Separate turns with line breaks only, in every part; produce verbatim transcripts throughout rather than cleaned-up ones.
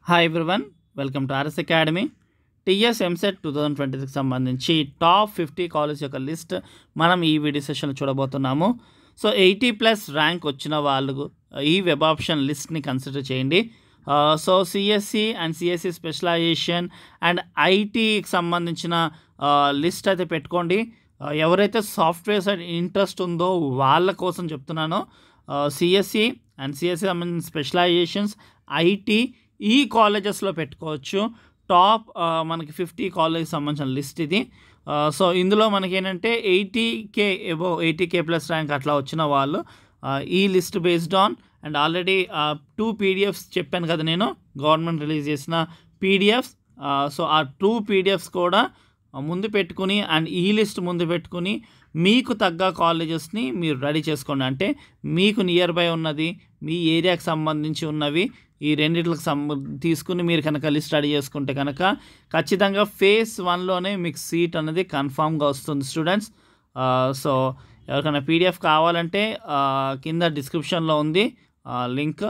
Hi everyone, welcome to RS academy. TS EAMCET two thousand twenty six సంబంధించి top fifty college యొక్క list మనం ఈ video సెషన్లో చూడబోతున్నాము. సో ఎయిటీ ప్లస్ ర్యాంక్ వచ్చిన వాళ్ళు ఈ వెబ్ ఆప్షన్ లిస్ట్ని కన్సిడర్ చేయండి. So CSE and CSE specialization and ఐటీకి సంబంధించిన లిస్ట్ అయితే పెట్టుకోండి. ఎవరైతే సాఫ్ట్వేర్ సైడ్ ఇంట్రెస్ట్ ఉందో వాళ్ళ కోసం చెప్తున్నాను. సిఎస్సి అండ్ సిఎస్సి సంబంధించిన స్పెషలైజేషన్స్ ఐటీ ఈ కాలేజెస్లో పెట్టుకోవచ్చు. టాప్ మనకి ఫిఫ్టీ కాలేజ్ సంబంధించిన లిస్ట్ ఇది. సో ఇందులో మనకి ఏంటంటే eighty K above eighty K plus rank అట్లా వచ్చిన వాళ్ళు ఈ list based on and already two PDFs చెప్పాను కదా నేను, గవర్నమెంట్ రిలీజ్ చేసిన పీడిఎఫ్స్. సో ఆ టూ పీడిఎఫ్స్ కూడా ముందు పెట్టుకుని అండ్ ఈ లిస్ట్ ముందు పెట్టుకుని మీకు తగ్గ కాలేజెస్ని మీరు రెడీ చేసుకోండి. అంటే మీకు నియర్ బై ఉన్నది, మీ ఏరియాకి సంబంధించి ఉన్నవి ఈ రెండింటికి సంబ తీసుకుని మీరు కనుక లిస్ట్ రెడీ చేసుకుంటే కనుక ఖచ్చితంగా ఫేజ్ వన్లోనే మీకు సీట్ అనేది కన్ఫామ్గా వస్తుంది స్టూడెంట్స్. సో ఎవరికైనా పీడిఎఫ్ కావాలంటే కింద డిస్క్రిప్షన్లో ఉంది లింక్.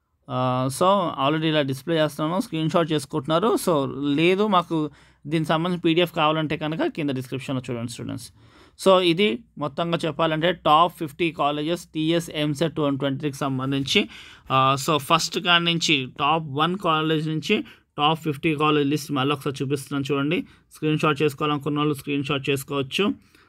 సో ఆల్రెడీ ఇలా డిస్ప్లే చేస్తున్నాను, స్క్రీన్ షాట్ చేసుకుంటున్నారు. సో లేదు మాకు దీనికి సంబంధించి పీడిఎఫ్ కావాలంటే కనుక కింద డిస్క్రిప్షన్లో చూడండి స్టూడెంట్స్. సో ఇది మొత్తంగా చెప్పాలంటే top fifty colleges TS EAMCET two thousand ట్వంటీకి సంబంధించి. సో ఫస్ట్ కాడి నుంచి టాప్ వన్ కాలేజ్ నుంచి టాప్ ఫిఫ్టీ కాలేజ్ లిస్ట్ మళ్ళీ ఒకసారి చూపిస్తున్నాను చూడండి. స్క్రీన్ షాట్ చేసుకోవాలనుకున్న వాళ్ళు స్క్రీన్ షాట్ చేసుకోవచ్చు.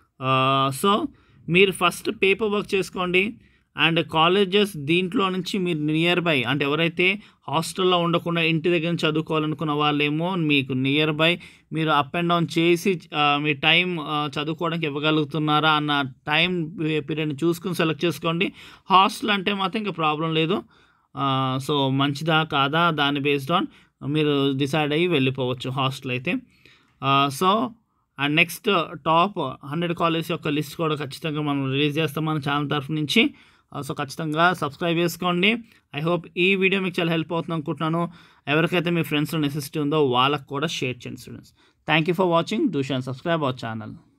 సో మీరు ఫస్ట్ పేపర్ వర్క్ చేసుకోండి అండ్ కాలేజెస్ దీంట్లో నుంచి మీరు నియర్ బై అంటే ఎవరైతే హాస్టల్లో ఉండకుండా ఇంటి దగ్గర నుంచి చదువుకోవాలనుకున్న వాళ్ళేమో మీకు నియర్ బై మీరు అప్ అండ్ డౌన్ చేసి మీ టైం చదువుకోవడానికి ఇవ్వగలుగుతున్నారా అన్న టైం పీరియడ్ని చూసుకుని సెలెక్ట్ చేసుకోండి. హాస్టల్ అంటే మాత్రం ఇంకా ప్రాబ్లం లేదు. సో మంచిదా కాదా దాన్ని బేస్డ్ ఆన్ మీరు డిసైడ్ అయ్యి వెళ్ళిపోవచ్చు హాస్టల్ అయితే. So and next top hundred college యొక్క లిస్ట్ కూడా ఖచ్చితంగా మనం రిలీజ్ చేస్తాం మన ఛానల్ తరఫు నుంచి. సో ఖచ్చితంగా సబ్స్క్రైబ్ చేసుకోండి. ఐ హోప్ ఈ వీడియో మీకు చాలా హెల్ప్ అవుతుంది అనుకుంటున్నాను. ఎవరికైతే మీ ఫ్రెండ్స్లో నెసెసిటీ ఉందో వాళ్ళకు కూడా షేర్ చేయండి students. Thank you for watching. Do share and subscribe our channel.